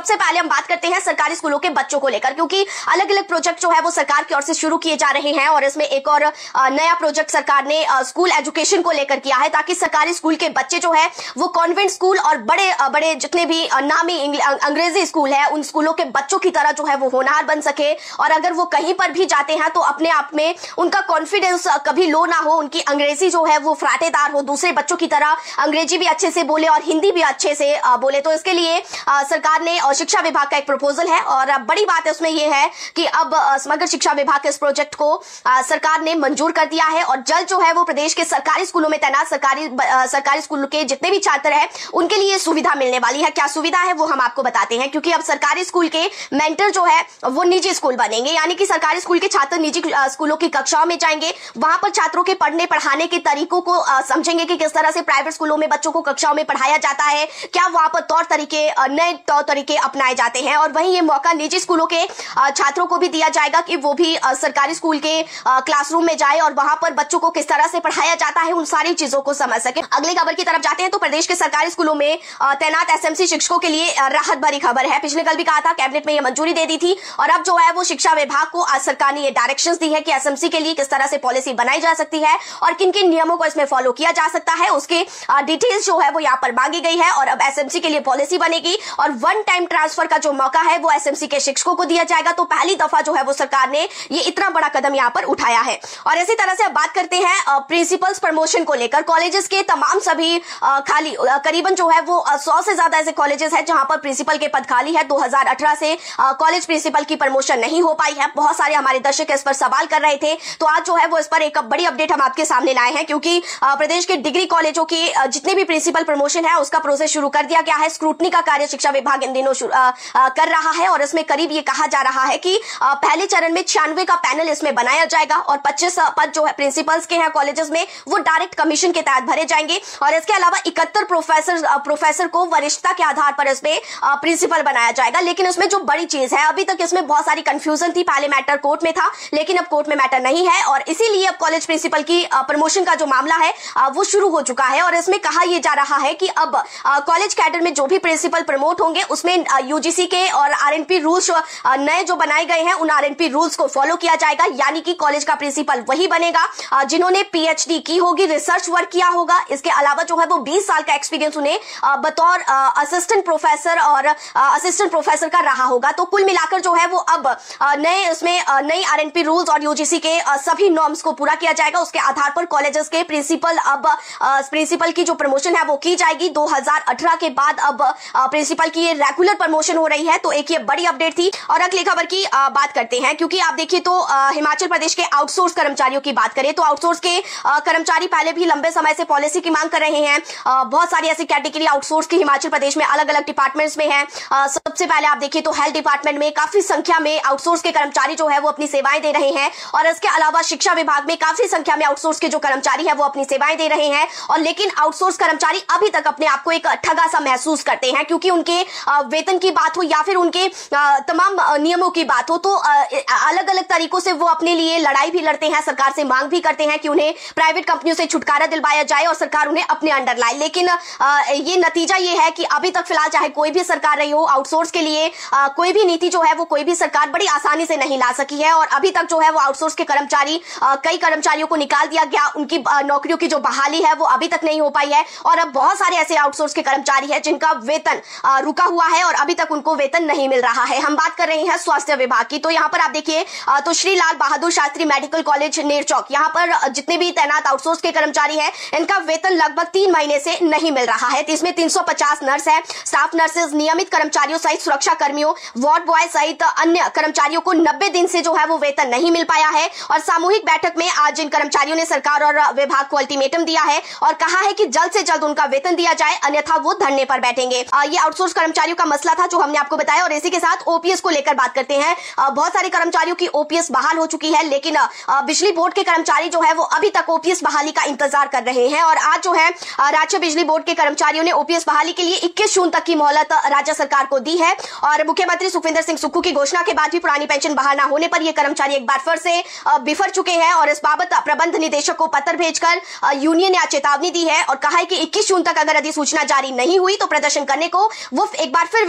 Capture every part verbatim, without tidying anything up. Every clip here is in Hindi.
सबसे पहले हम बात करते हैं सरकारी स्कूलों के बच्चों को लेकर, क्योंकि अलग अलग प्रोजेक्ट जो है वो सरकार की ओर से शुरू किए जा रहे हैं और इसमें एक और नया प्रोजेक्ट सरकार ने स्कूल एजुकेशन को लेकर किया है, ताकि सरकारी स्कूल के बच्चे जो है वो कॉन्वेंट स्कूल और बड़े बड़े जितने भी नामी अंग्रेजी स्कूल है उन स्कूलों के बच्चों की तरह जो है वो होनहार बन सके, और अगर वो कहीं पर भी जाते हैं तो अपने आप में उनका कॉन्फिडेंस कभी लो ना हो, उनकी अंग्रेजी जो है वो फ्राटेदार हो, दूसरे बच्चों की तरह अंग्रेजी भी अच्छे से बोले और हिंदी भी अच्छे से बोले। तो इसके लिए सरकार ने और शिक्षा विभाग का एक प्रपोजल है, और बड़ी बात इसमें यह है कि अब समग्र शिक्षा विभाग के इस प्रोजेक्ट को सरकार ने मंजूर कर दिया है, और जल्द जो है वो प्रदेश के सरकारी स्कूलों में तैनात सरकारी सरकारी स्कूलों के जितने भी छात्र हैं उनके लिए सुविधा मिलने वाली है। क्या सुविधा है वो हम आपको बताते हैं, क्योंकि अब सरकारी स्कूल के मेंटर जो है वो निजी स्कूल बनेंगे, यानी कि सरकारी स्कूल के छात्र निजी स्कूलों की कक्षाओं में जाएंगे, वहां पर छात्रों के पढ़ने पढ़ाने के तरीकों को समझेंगे कि किस तरह से प्राइवेट स्कूलों में बच्चों को कक्षाओं में पढ़ाया जाता है, क्या वहां पर तौर तरीके नए तौर तरीके अपनाए जाते हैं। और वहीं ये मौका निजी स्कूलों के छात्रों को भी दिया जाएगा कि वो भी सरकारी स्कूल के क्लासरूम में जाए और वहां पर बच्चों को किस तरह से पढ़ाया जाता है उन सारी चीजों को समझ सके। अगली खबर की तरफ जाते हैं तो प्रदेश के सरकारी स्कूलों में तैनात एसएमसी शिक्षकों के लिए राहत भरी खबर है। पिछले कल भी कहा था, कैबिनेट में यह मंजूरी दे दी थी, और अब जो है वो शिक्षा विभाग को आज सरकार ने ये डायरेक्शंस दी है कि एसएमसी के लिए किस तरह से पॉलिसी बनाई जा सकती है और किन किन नियमों को इसमें फॉलो किया जा सकता है, उसके डिटेल्स जो है वो यहाँ पर मांगी गई है। और अब एसएमसी के लिए पॉलिसी बनेगी और वन टाइम ट्रांसफर का जो मौका है वो एसएमसी के शिक्षकों को दिया जाएगा। तो पहली दफा जो है वो सरकार ने ये इतना बड़ा कदम यहाँ पर उठाया है। और इसी तरह से अब बात करते हैं प्रिंसिपल्स प्रमोशन को लेकर। कॉलेजेस के तमाम सभी खाली करीबन जो है वो सौ से ज्यादा ऐसे कॉलेजेस हैं जहां पर प्रिंसिपल के पद खाली है। दो हज़ार अठारह से कॉलेज प्रिंसिपल की प्रमोशन नहीं हो पाई है। बहुत सारे हमारे दर्शक इस पर सवाल कर रहे थे, तो आज जो है वो इस पर एक बड़ी अपडेट हम आपके सामने लाए हैं, क्योंकि प्रदेश के डिग्री कॉलेजों की जितने भी प्रिंसिपल प्रमोशन है उसका प्रोसेस शुरू कर दिया गया है। स्क्रूटनी का कार्य शिक्षा विभाग इन दिनों कर रहा है, और इसमें करीब ये कहा जा रहा है कि पहले चरण में छियानवे का पैनल इसमें बनाया जाएगा, और पच्चीस पद जो है प्रिंसिपल्स के हैं कॉलेजेस में वो डायरेक्ट कमीशन के तहत भरे जाएंगे। और इसके अलावा इकहत्तर प्रोफेसर प्रोफेसर को वरिष्ठता के आधार पर इसमें प्रिंसिपल बनाया जाएगा। लेकिन इसमें जो बड़ी चीज है, अभी तक इसमें बहुत सारी कंफ्यूजन थी, पहले मैटर कोर्ट में था लेकिन अब कोर्ट में मैटर नहीं है, और इसीलिए अब कॉलेज प्रिंसिपल की प्रमोशन का जो मामला है वो शुरू हो चुका है। और इसमें कहा यह जा रहा है कि अब कॉलेज कैडर में जो भी प्रिंसिपल प्रमोट होंगे उसमें यूजीसी के और आरएनपी रूल्स नए जो बनाए गए हैं उन आरएनपी रूल्स को फॉलो किया जाएगा, यानी कि कॉलेज का प्रिंसिपल वही बनेगा जिन्होंने पीएचडी की होगी, रिसर्च वर्क किया होगा। इसके अलावा जो है वो बीस साल का एक्सपीरियंस उन्हें बतौर असिस्टेंट प्रोफेसर और असिस्टेंट प्रोफेसर का रहा होगा। तो कुल मिलाकर जो है वो अब नए इसमें नई आरएनपी रूल्स और यूजीसी के सभी नॉर्म्स को पूरा किया जाएगा। उसके आधार पर कॉलेजेस के प्रिंसिपल अब प्रिंसिपल की जो प्रमोशन है वो की जाएगी। दो हज़ार अठारह के बाद अब प्रिंसिपल की ये रेगुलर प्रमोशन हो रही है, तो एक ये बड़ी अपडेट थी। और अगली खबर की बात करते हैं, क्योंकि आप देखिए तो हिमाचल प्रदेश के आउटसोर्स कर्मचारियों की बात करें तो आउटसोर्स के कर्मचारी पहले भी लंबे समय से पॉलिसी की मांग कर रहे हैं। बहुत सारी ऐसी कैटेगरी आउटसोर्स की हिमाचल प्रदेश में अलग अलग डिपार्टमेंट्स में है। सबसे पहले आप देखिए तो हेल्थ डिपार्टमेंट में काफी संख्या में आउटसोर्स के कर्मचारी जो है वो अपनी सेवाएं दे रहे हैं, और इसके अलावा शिक्षा विभाग में काफी संख्या में आउटसोर्स के जो कर्मचारी है वो अपनी सेवाएं दे रहे हैं। और लेकिन आउटसोर्स कर्मचारी अभी तक अपने आप को एक ठगा सा महसूस करते हैं, क्योंकि उनके वेतन की बात हो या फिर उनके तमाम नियमों की बात हो तो अलग अलग तरीकों से वो अपने लिए लड़ाई भी लड़ते हैं, सरकार से मांग भी करते हैं कि उन्हें प्राइवेट कंपनियों से छुटकारा दिलवाया जाए और सरकार उन्हें अपने अंडर लाए। लेकिन ये नतीजा ये है कि अभी तक फिलहाल चाहे कोई भी सरकार रही हो, आउटसोर्स के लिए कोई भी नीति जो है वो कोई भी सरकार बड़ी आसानी से नहीं ला सकी है। और अभी तक जो है वो आउटसोर्स के कर्मचारी कई कर्मचारियों को निकाल दिया गया, उनकी नौकरियों की जो बहाली है वो अभी तक नहीं हो पाई है। और अब बहुत सारे ऐसे आउटसोर्स के कर्मचारी हैं जिनका वेतन रुका हुआ है और अभी तक उनको वेतन नहीं मिल रहा है। हम बात कर रहे हैं स्वास्थ्य विभाग की, तो यहाँ पर आप देखिए तो श्री लाल बहादुर शास्त्री मेडिकल कॉलेज नेरचौक, यहाँ पर जितने भी तैनात आउटसोर्स के कर्मचारी हैं इनका वेतन लगभग तीन महीने से नहीं मिल रहा है। इसमें तीन सौ पचास नर्स है, स्टाफ नर्सेज, नियमित कर्मचारियों सहित सुरक्षा कर्मियों, वार्ड बॉय सहित अन्य कर्मचारियों को नब्बे दिन से जो है वो वेतन नहीं मिल पाया है। और सामूहिक बैठक में आज इन कर्मचारियों ने सरकार और विभाग को अल्टीमेटम दिया है और कहा है कि जल्द से जल्द उनका वेतन दिया जाए, अन्यथा वो धरने पर बैठेंगे। ये आउटसोर्स कर्मचारियों का मसला था जो हमने आपको बताया। और इसी के साथ ओपीएस को लेकर बात करते हैं। बहुत सारे कर्मचारियों की ओपीएस बहाल हो चुकी है, लेकिन बिजली बोर्ड के कर्मचारी जो है वो अभी तक ओपीएस बहाली का इंतजार कर रहे हैं। और आज जो है राज्य बिजली बोर्ड के कर्मचारियों ने ओपीएस बहाली के लिए इक्कीस जून तक की मोहलत राज्य सरकार को दी है। और मुख्यमंत्री सुखविंदर सिंह सुक्खू की घोषणा के बाद भी पुरानी पेंशन बहाल न होने पर ये कर्मचारी एक बार फिर से बिफर चुके हैं। और इस बाबत प्रबंध निदेशक को पत्र भेजकर यूनियन ने चेतावनी दी है और कहा है कि इक्कीस जून तक अगर अधिसूचना जारी नहीं हुई तो प्रदर्शन करने को वो एक बार फिर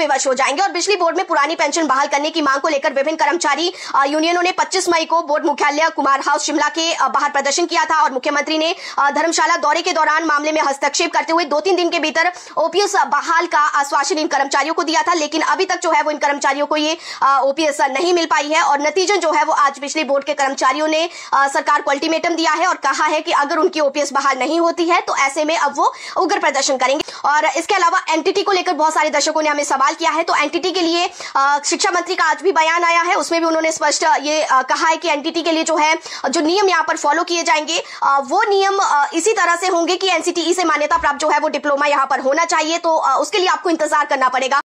विवश हो जाएंगे। और बिजली बोर्ड में पुरानी पेंशन बहाल करने की मांग को लेकर विभिन्न कर्मचारी यूनियनों ने पच्चीस मई को बोर्ड मुख्यालय कुमार हाउस शिमला के बाहर प्रदर्शन किया था और मुख्यमंत्री ने धर्मशाला दौरे के दौरान मामले में हस्तक्षेप करते हुए दो तीन दिन के भीतर ओपीएस बहाल का आश्वासन इन कर्मचारियों को दिया था, लेकिन अभी तक जो है वो इन कर्मचारियों को ये ओपीएस नहीं मिल पाई है। और नतीजन जो है वो आज बिजली बोर्ड के कर्मचारियों ने सरकार को अल्टीमेटम दिया है और कहा है कि अगर उनकी ओपीएस बहाल नहीं होती है तो ऐसे में अब वो उग्र प्रदर्शन करेंगे। और इसके अलावा एनटीटी को लेकर बहुत सारे दर्शकों ने हमें सवाल किया है, तो एनटीटी के लिए शिक्षा मंत्री का आज भी बयान आया है, उसमें भी उन्होंने स्पष्ट ये कहा है कि एनटीटी के लिए जो है जो नियम यहाँ पर फॉलो किए जाएंगे वो नियम इसी तरह से होंगे कि एनसीटीई से मान्यता प्राप्त जो है वो डिप्लोमा यहाँ पर होना चाहिए, तो उसके लिए आपको इंतजार करना पड़ेगा।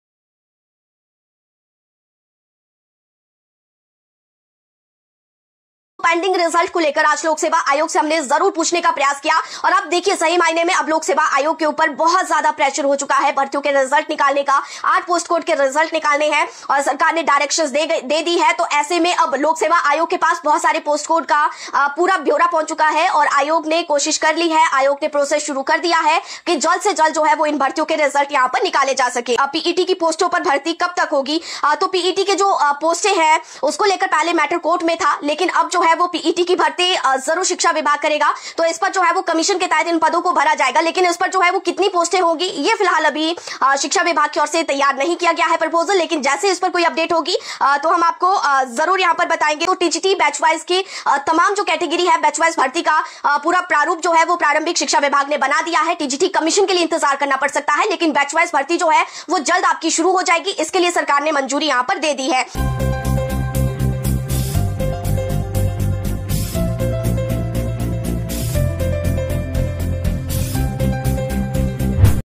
पेंडिंग रिजल्ट को लेकर आज लोक सेवा आयोग से हमने जरूर पूछने का प्रयास किया और अब देखिए सही मायने में अब लोक सेवा आयोग के ऊपर बहुत ज्यादा प्रेशर हो चुका है भर्तियों के रिजल्ट निकालने का। आठ पोस्ट कोड के रिजल्ट निकालने हैं और सरकार ने डायरेक्शंस दे दे दी है, तो ऐसे में अब लोक सेवा आयोग के पास बहुत सारे पोस्ट कोड का पूरा ब्यौरा पहुंच चुका है और आयोग ने कोशिश कर ली है, आयोग ने प्रोसेस शुरू कर दिया है कि जल्द से जल्द जो है वो इन भर्तियों के रिजल्ट यहाँ पर निकाले जा सके। पीईटी की पोस्टों पर भर्ती कब तक होगी, तो पीईटी के जो पोस्टें हैं उसको लेकर पहले मैटर कोर्ट में था, लेकिन अब जो है वो पीईटी की भर्ती जरूर शिक्षा विभाग करेगा, तो इस पर जो है वो कमीशन के तहत इन पदों को भरा जाएगा, लेकिन इस पर जो है वो कितनी पोस्टें होंगी ये फिलहाल अभी शिक्षा विभाग की ओर से तैयार नहीं किया गया है प्रपोजल, लेकिन जैसे इस पर कोई अपडेट होगी तो हम आपको जरूर यहाँ पर बताएंगे। तो टीजीटी बैच वाइज की तमाम जो कैटेगरी है बैच वाइज भर्ती का पूरा प्रारूप जो है वो प्रारंभिक शिक्षा विभाग ने बना दिया है। टीजीटी कमीशन के लिए इंतजार करना पड़ सकता है, लेकिन बैच वाइज भर्ती जो है वो जल्द आपकी शुरू हो जाएगी, इसके लिए सरकार ने मंजूरी यहाँ पर दे दी है।